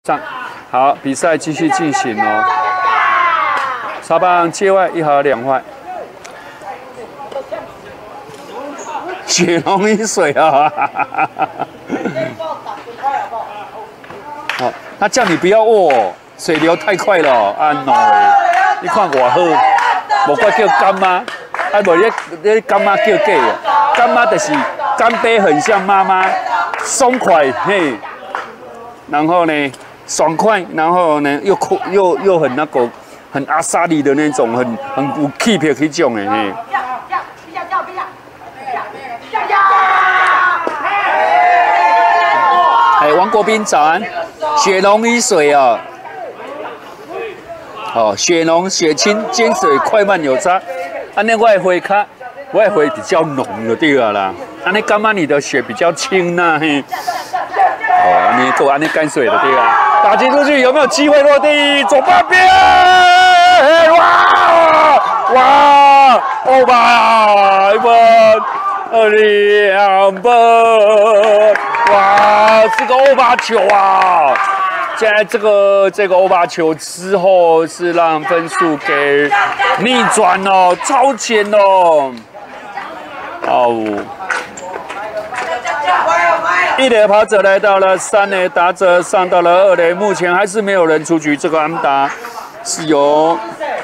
上，好，比赛继续进行哦。插棒界外1好2坏，血浓于水啊！好，他叫你不要握，水流太快了，啊 no！ 你看我好，无怪叫干妈，啊无你干妈叫假啊，干妈就是干杯很像妈妈，松快嘿，然后呢？ 爽快，然后呢又很那个很阿萨里的那种，很有气魄那种的嘿。哎，王国斌早安，血浓于水哦。哦，血浓血清，煎水快慢有差。安尼我的花较，我的花比较浓就对了啦。安尼干嘛你的血比较轻呐？嘿。哦，安尼够安尼干水的对啊。 打击出去有没有机会落地？左半边，哇欧巴1分，2分，哇，这个欧巴球啊！现在这个欧巴球之后是让分数给逆转哦，超前哦，哦。 1垒跑者来到了3垒，打者上到了2垒，目前还是没有人出局。这个安打是由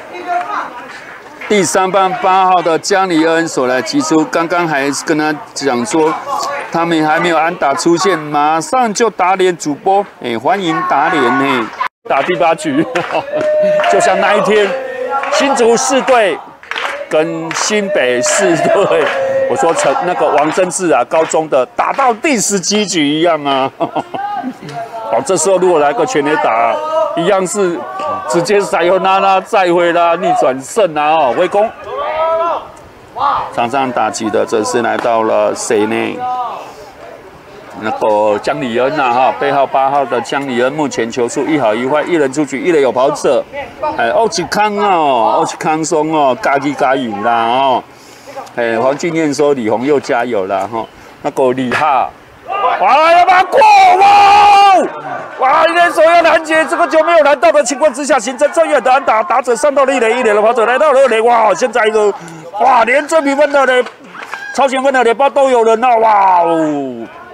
第3棒8号的江里恩所来击出。刚刚还跟他讲说，他们还没有安打出现，马上就打脸主播，欢迎打脸呢，打第8局，就像那一天新竹市队跟新北市队。 我说那个王贞治啊，高中的打到第17局一样啊！哦，这时候如果来个全垒打，一样是直接撒尤那拉再会啦，逆转胜啊！哦，围攻。场上打击的则是来到了谁呢？那个江里恩呐，哈，背号8号的江里恩，目前球数1好1坏，1人出局，1垒有跑者。哎，欧奇康哦，欧奇康松哦，加油啦哦！ 哎，黄敬燕说：“李红又加油了哈！那个李哈，哇，要把它过哇！哇，一垒手要拦截，这个球没有拦到的情况之下，形成正远的安打，打者上到了1垒，1垒的跑者来到了2垒，哇！现在哇，连追平分的嘞，超前分的垒包都有人了，哇哦！